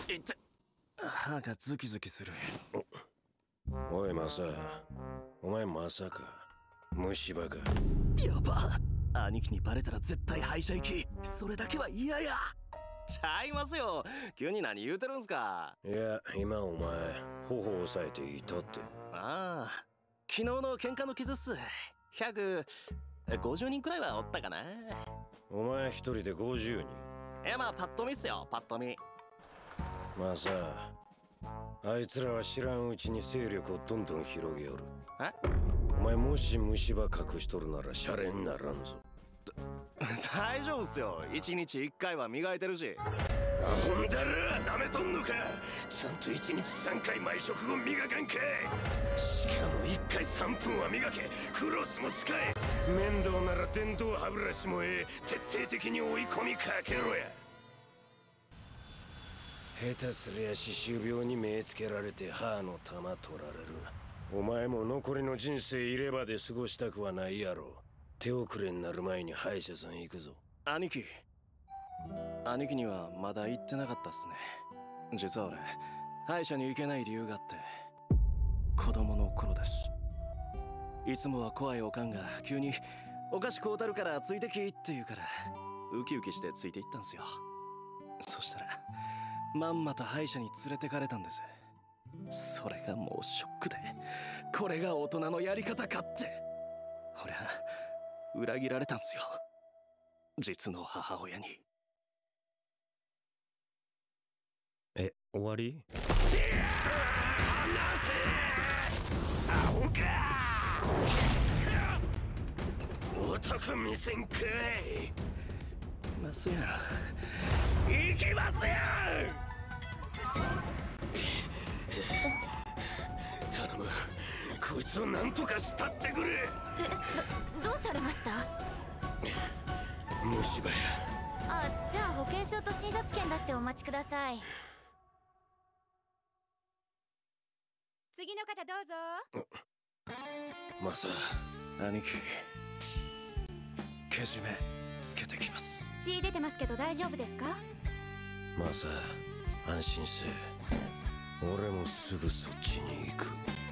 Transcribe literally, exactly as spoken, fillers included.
いって歯がズキズキする。 おいマサ、お前まさか虫歯か？ やば、兄貴にバレたら絶対歯医者行き。それだけは嫌や。ちゃいますよ、急に何言うてるんすか？ いや、今お前頬を押さえていたって。 ああ、昨日の喧嘩の傷っす。ひゃくごじゅうにんくらいはおったかな。 お前一人でごじゅうにん？ いや、まあパッと見っすよ、パッと見。 まあさ、あいつらは知らんうちに勢力をどんどん広げよる。 え？ お前もし虫歯隠しとるならシャレにならんぞ。 大丈夫っすよ、一日一回は磨いてるし。 アホんだらなめとんのか。ちゃんと一日三回毎食後磨かんかい。しかも一回三分は磨け。フロスも使え。面倒なら電動歯ブラシもええ。徹底的に追い込みかけろや。下手すりゃ歯周病に目つけられて歯の玉取られる。お前も残りの人生入れ歯で過ごしたくはないやろ。手遅れになる前に歯医者さん行くぞ。 兄貴兄貴にはまだ言ってなかったっすね。実は俺、歯医者に行けない理由があって、子供の頃です。いつもは怖いおかんが急にお菓子買うたるからついてきって言うから、ウキウキしてついていったんすよ。そしたらまんまと歯医者に連れてかれたんです。それがもうショックで、これが大人のやり方かって。俺は裏切られたんすよ、実の母親に。 え、終わり？いやー、離せ！アホか！男見せんかい！ ますやん。 行きますやん！頼む、こいつを何とかしたってくれ。 え、ど、どうされました？ 虫歯や。 あ、じゃあ保険証と診察券出してお待ちください。次の方どうぞ。 マサ、 兄貴、けじめつけてきます。 血出てますけど大丈夫ですか？ マサ、安心せえ。俺もすぐそっちに行く。